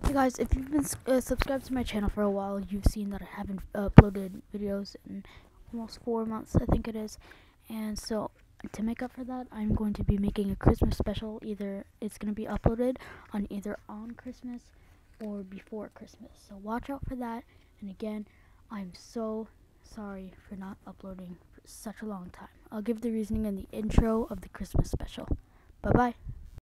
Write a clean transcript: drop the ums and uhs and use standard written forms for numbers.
Hey guys, if you've been subscribed to my channel for a while, you've seen that I haven't uploaded videos in almost 4 months, I think it is. And so, to make up for that, I'm going to be making a Christmas special. Either it's going to be uploaded on Christmas or before Christmas. So watch out for that. And again, I'm so sorry for not uploading for such a long time. I'll give the reasoning in the intro of the Christmas special. Bye bye.